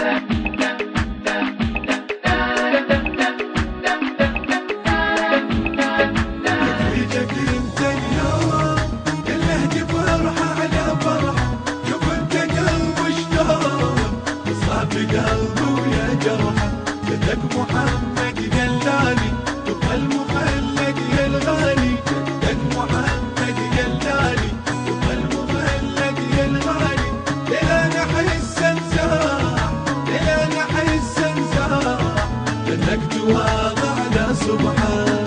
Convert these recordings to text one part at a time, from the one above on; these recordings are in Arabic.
محمد جلالي تبقى المخلد يا الغالي، جدك محمد جلالي تبقى المخلد يا الغالي. ليلة نحس انزاح، ليلة نحس انزاح، لانك تواضعنا سبحان.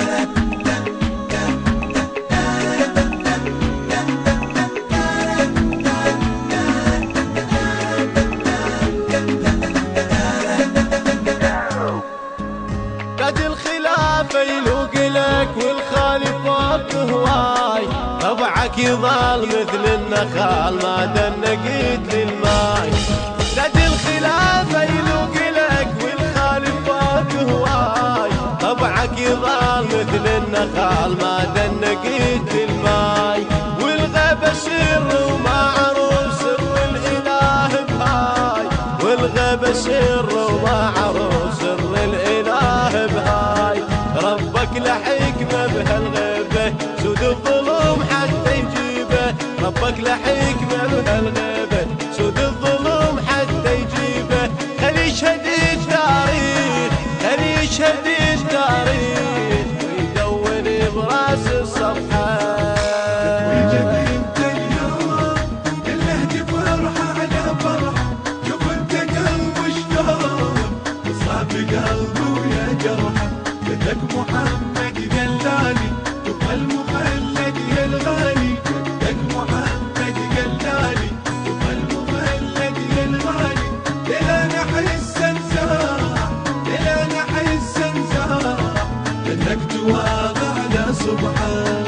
يلوق لك والخالفات هواي، طبعك يظل مثل النخال ما دنقيت للماي. زاد الخلافة يلوق لك والخالفات هواي، طبعك يظل مثل النخال ما دنقيت للماي. والغيبة سر وما عروف سر الإله بهاي، والغيبة سر وما عروف سر الإله بهاي. ربك له حكمة بهالغيبة سود الظلم حتى يجيبه، ربك له حكمة بهالغيبة سود الظلم حتى يجيبه. خلي يشهد التاريخ، خلي يشهد التاريخ ويدون براس الصفحة. ويجك انت اليوم كله تفرحة على فرحة، شوف انت قلب اشتاق صعب قلبه ويا جرحه. جدك محمد جلالي تبقى المخلد يا الغالي، جدك محمد جلالي تبقى المخلد يا الغالي. ليلة نحس انزاح، ليلة نحس انزاح، لانك تواضعنا سبحان.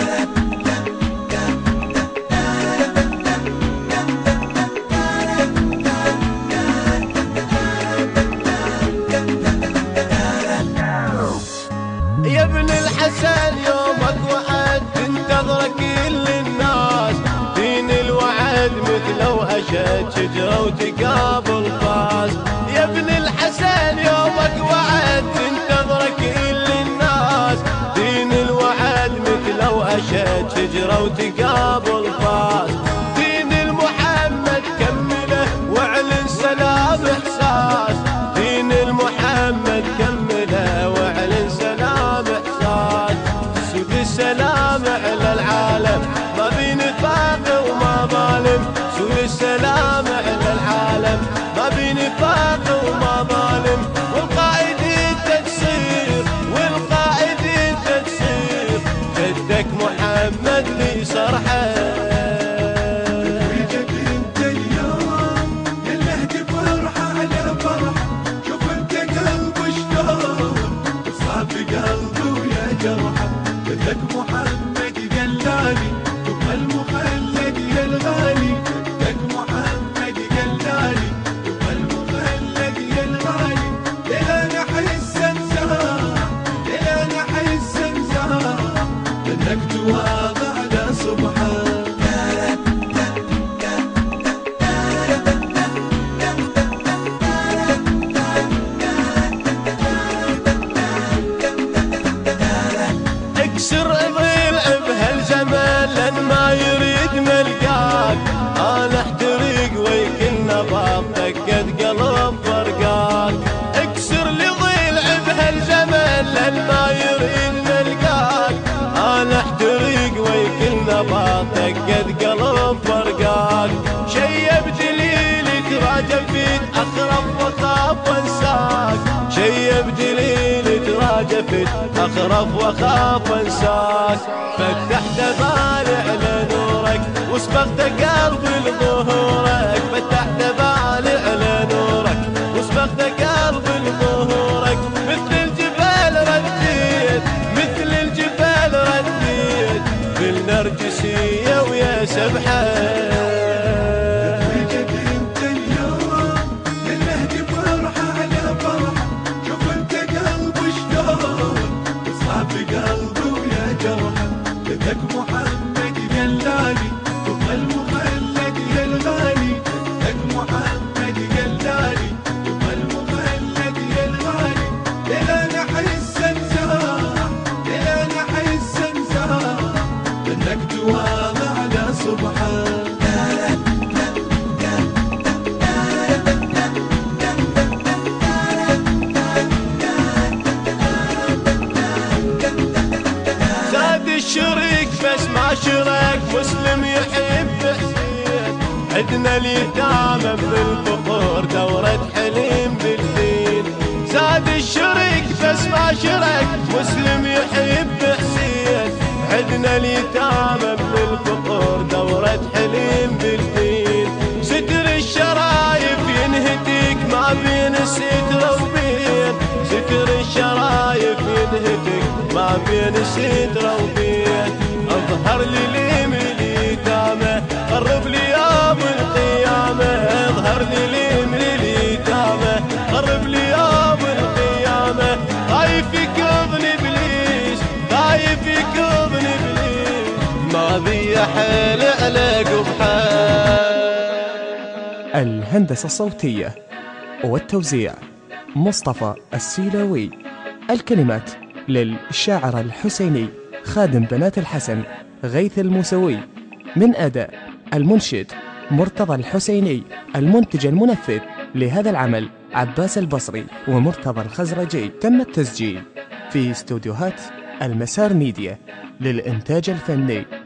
يا ابن الحسن يومك وعد تنتظرك كل الناس، دين الوعد مثله أشد شجرة وتقابل فاس. يا ابن الحسن يومك وعد تنتظرك كل الناس، دين الوعد مثله أشد شجرة وتقابل فاس. دين المحمد كمله واعلن سلام إحساس، دين المحمد كمله واعلن سلام إحساس. سود السلام على العالم ما بين نفاق وما ظالم، سود السلام على العالم ما بين نفاق وما ظالم. والقائد التقصير، والقائد التقصير، جدك محمد لي صرحه. ويجك انت اليوم كله تفرحة على فرحة، شوف انت قلب اشتاق صعب قلبه ويا جرحه. جدك محمد جلالي تبقى المخلد يا الغالي، جدك محمد جلالي تبقى المخلد يا الغالي. ليلة نحس انزاح، ليلة نحس انزاح، لانك تواضعنا سبحان. اكسر ضلع بهالزمن لان ما يريد ملقاك، انا احترق ويكل نبضتك قد قلب فرقاك. اكسر لي ضلع بهالزمن لان ما يريد ملقاك، انا احترق ويكل نبضتك قد قلب فرقاك. شيب دليلي تراجفت اخرب وخاف وانساك، شيب دليلي تراجفت اخرف واخاف انساك. فتحت بالي على نورك وسبقت قلبي لظهورك، فتحت بالي على نورك وسبقت قلبي لظهورك. مثل الجبال رديت، مثل الجبال رديت بالنرجسية ويا سبحة. ويجك انت اليوم كله تفرحة على فرحة، شوف انت قلب اشتاق صعب قلبه ويا جرحه. جدك محمد جلالي تبقى المخلد اليتامى من الفقر دورة حلم بالدين. ستر الشرايف ينهتك ما بين ستر وبين، ستر الشرايف ينهتك ما بين ستر وبين. اظهر لي اليتامى قرب لي يوم القيامة، اظهر لي اليتامى قرب لي يوم القيامة. خايف يكضن ابليس، خايف يكضن ابليس، ما بي حيل عليك بحال. الهندسة الصوتية والتوزيع مصطفى السيلاوي. الكلمات للشاعر الحسيني خادم بنات الحسن غيث الموسوي، من أداء المنشد مرتضى الحسيني. المنتج المنفذ لهذا العمل عباس البصري ومرتضى الخزرجي. تم التسجيل في استوديوهات المسار ميديا للإنتاج الفني.